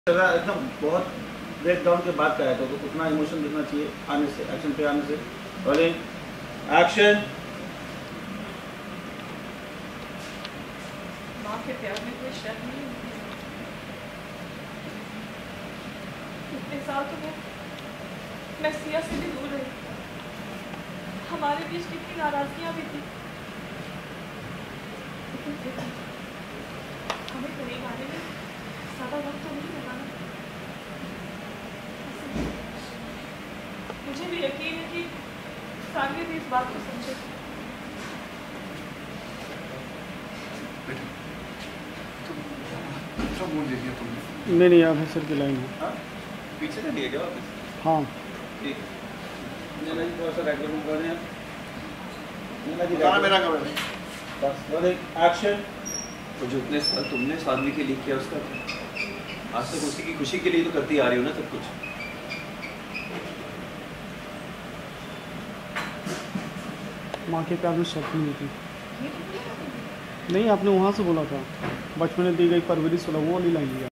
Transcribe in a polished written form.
एकदम बहुत break down के बाद का है, तो उतना इमोशन दिखना चाहिए आने से, एक्शन पे आने से। Rolling action. माँ के प्यार में कोई शक नहीं होती। इतने साल तो मैं सिया से भी दूर रही, हमारे बीच कितनी नाराजगियां भी थी, लेकिन फिर हमें करीब आने में ज़्यादा वक्त तो नहीं लगाना। मुझे भी यकीन है कि सानवी भी इस बात को समझे। नहीं आप सर की लाइन है। हाँ पीछे से दिए क्या वापस? हाँ ठीक है, थोड़ा सा रेगुलर कर रहे हैं। मेरा कब है? बस रोलिंग एक्शन। तो जो इतने साल तुमने सानवी के लिए किया उसका क्या? आज तक उसी की खुशी के लिए तो करती आ रही हो ना सब कुछ। माँ के प्यार में शक नहीं होती। नहीं आपने वहाँ से बोला था, बचपन में दी गई परवरिश वाला वो वाली लाइन लिया।